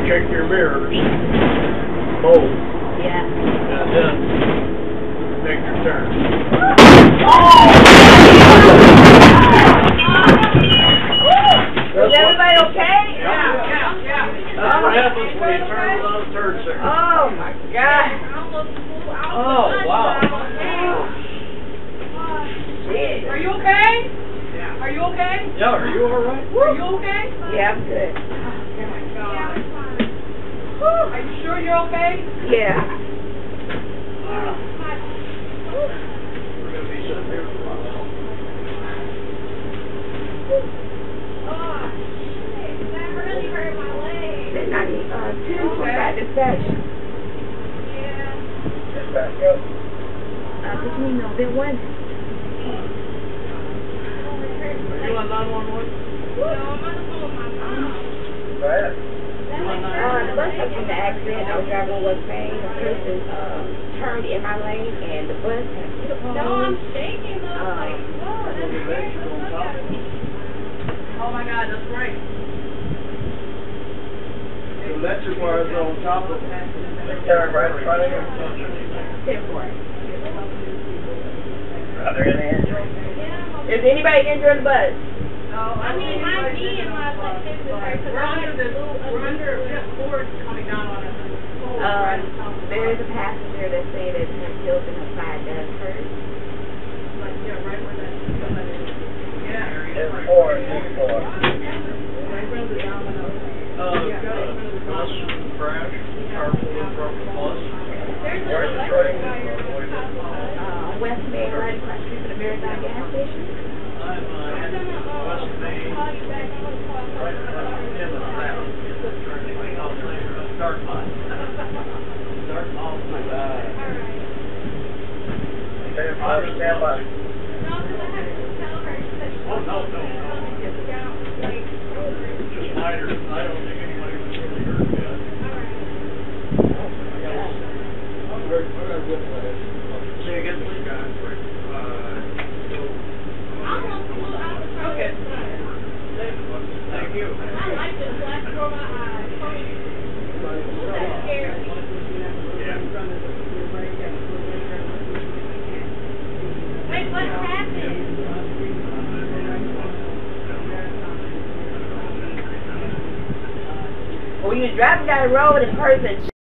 check your mirrors. Both. Yeah. And then make your turn. Is everybody okay? Yeah. That's what happens when you turn on a third signal. Oh my God. Oh, wow. Shit. Are you okay? Yeah. Are you okay? Yeah, are you alright? Are you okay? Yeah, I'm good. Oh my God. Are you sure you're okay? Yeah. We're going to be sitting here for a while. Oh, shit. That really hurt my leg. Then I need two back dispatch. Yeah. Get back up. What do you mean, no? There was. Are you on 911? No, I'm on the phone with my mom. Bad. The bus was in the accident. I was driving on West Main. The person turned in my lane, and the bus had hit a pole. No, I'm shaking though. Like, whoa, that's scary. Oh my God, that's right. The electric wires are on top of it. They carry right in front of you. Temporary. Are there any injuries? Is anybody injured on the bus? No, I mean, my knee and my leg is hurt because we're under boards coming down on us. There is a passenger that said that her heels and her side does hurt. Like, yeah, right where that somebody is. Yeah. It's four. Right where the domino. Bus crash, car full of broken bus. Where's the train? West Main, right across the street from the Marathon gas station. I'm West Main, right in the ground. Start mine. Start off my bag. Okay, stand by. Oh, no. Just minor. I don't think anybody was really hurt yet. We're going to whip that. Say again, please. Okay. Thank you. I like this black for my eyes. That scares me. Wait, what happened? When you was driving down the road, a person